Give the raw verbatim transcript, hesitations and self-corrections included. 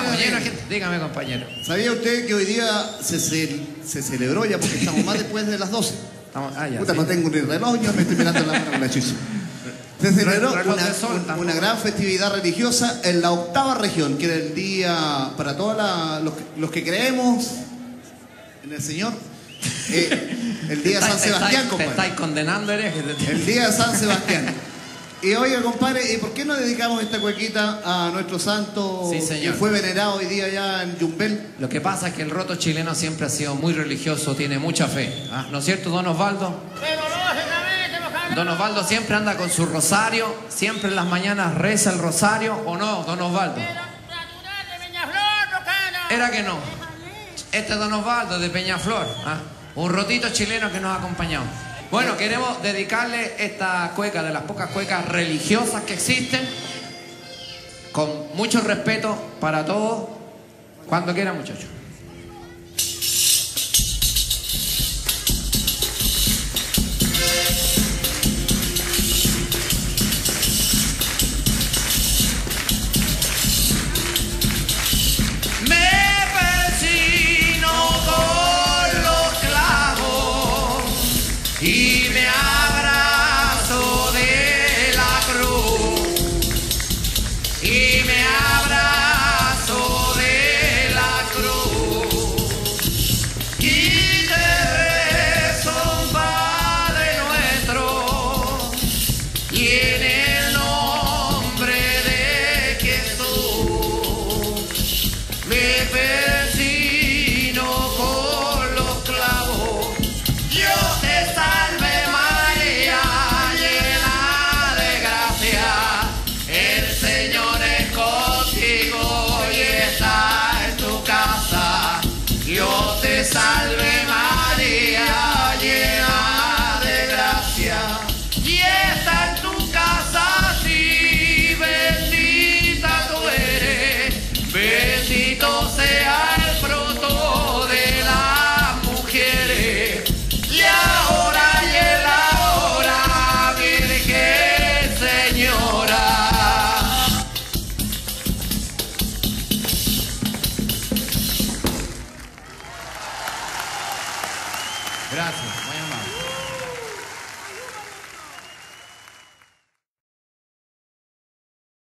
estamos llenos de gente. Dígame, compañero. ¿Sabía usted que hoy día se, se, se celebró ya porque estamos más después de las doce? Estamos, ah, ya, Puta, sí. no tengo ni reloj, yo me estoy mirando en la mano con la chucha. Se celebró Reloj una, de sol, un- tampoco. una gran festividad religiosa en la octava región, que era el día para todos la- los, que- los que creemos en el Señor. Eh, el día de San Te estáis- Sebastián, Te compadre. estáis condenando, eres. El día de San Sebastián. Y oiga, compadre, ¿y por qué no dedicamos esta cuequita a nuestro santo Sí, señor. que fue venerado hoy día allá en Yumbel? Lo que pasa es que el roto chileno siempre ha sido muy religioso, tiene mucha fe. ¿Ah? ¿No es cierto, don Osvaldo? Don Osvaldo siempre anda con su rosario, siempre en las mañanas reza el rosario, ¿o no, don Osvaldo? Era que no. Este es don Osvaldo de Peñaflor, ¿ah? Un rotito chileno que nos ha acompañado. Bueno, queremos dedicarle esta cueca, de las pocas cuecas religiosas que existen, con mucho respeto para todos, cuando quieran, muchachos. Y me abrazo de la cruz, y me abrazo de la cruz, y te rezo, Padre nuestro, y en el nombre de Jesús me persino con los clavos. Dios te salve María, llena de gracia, el Señor es contigo y está en tu casa. Dios te salve María, llena de gracia, y está en tu casa, sí, bendita tú eres, bendito sea el fruto de las mujeres. Y ahora y en la hora, Virgen Señora. Gracias, muy amable.